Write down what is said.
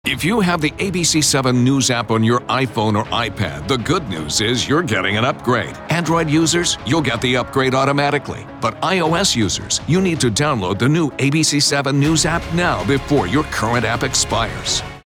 If you have the ABC7 News app on your iPhone or iPad, the good news is you're getting an upgrade. Android users, you'll get the upgrade automatically. But iOS users, you need to download the new ABC7 News app now before your current app expires.